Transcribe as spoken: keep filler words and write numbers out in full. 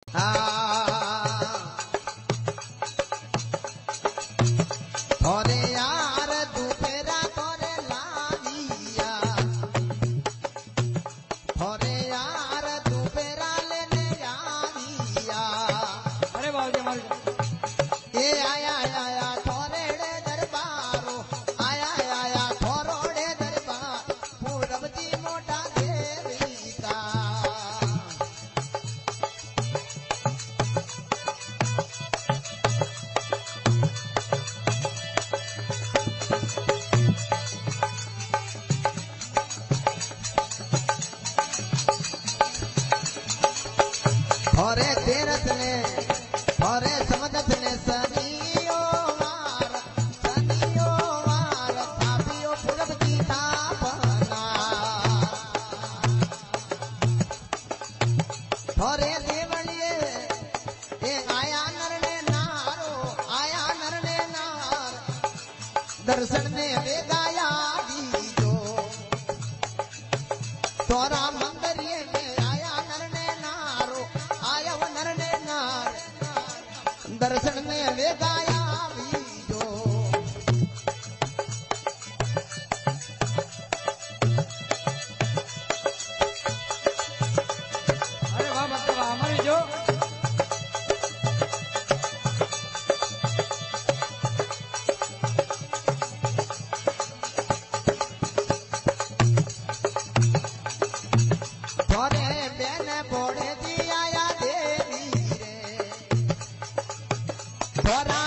थोरे यार दुपेरा थोरे लागिया थोरे यार दुपेरा लेने आविया अरे बाबू जी ए आया आया थोरेड़े दरबारो आया आया थोरोड़े दरबार पूरब जी मोटा देवी का थोरे तीरथ ने थोरे समदत ने सनियो वार सनियो वार थापियो पूरब की थापना थोरे देवलिए ए आया नरने नारो आया नरने नार दर्शन में वेगाया दीजो तोरा मंदिर में आया नरने नारो आया वो नरने नार दर्शन में वे गाया बीजो अरे वाह मतलब हमारी जो थोरे बेन बोड़े जी आया देवी रे थोरा